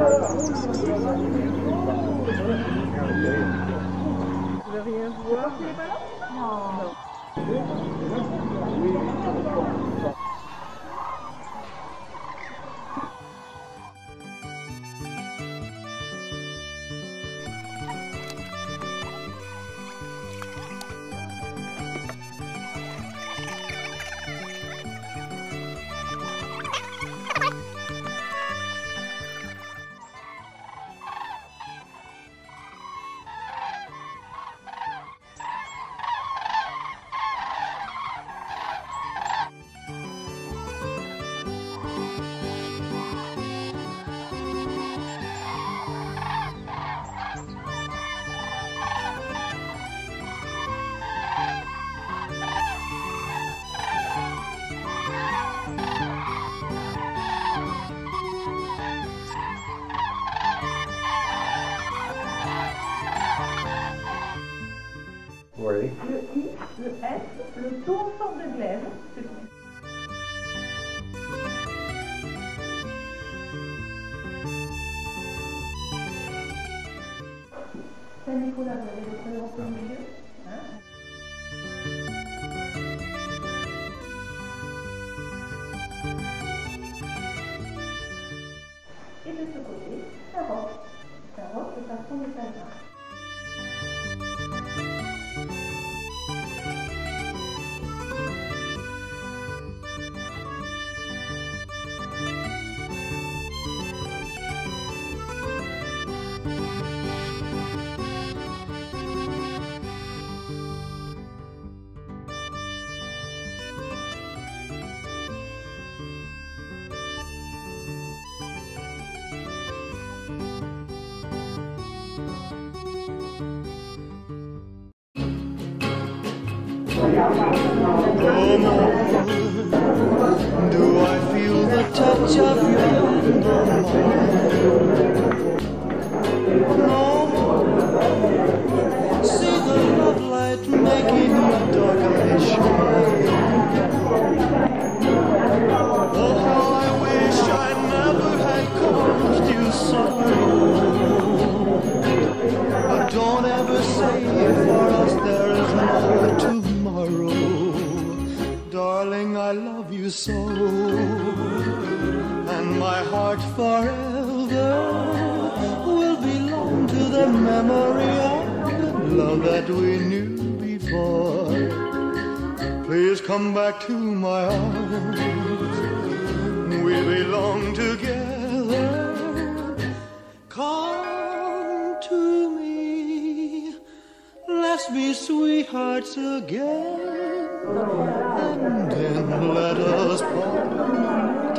veux rien voir? Non. Oui. Le I, le S, le ton en forme de glaive. Saint-Nicolas, vous avez le prénom au milieu. Hein? Et de ce côté, un roc. Un roc de façon de saint. No more do I feel the touch of your hand. No more see the love light making your dark eyes shine. Oh, how I wish I never had caused you sorrow. But don't ever say for us there is more tomorrow. Darling, I love you so, and my heart forever will belong to the memory of the love that we knew before. Please come back to my arms, we belong together. Come to me, let's be sweethearts again, and then let us part.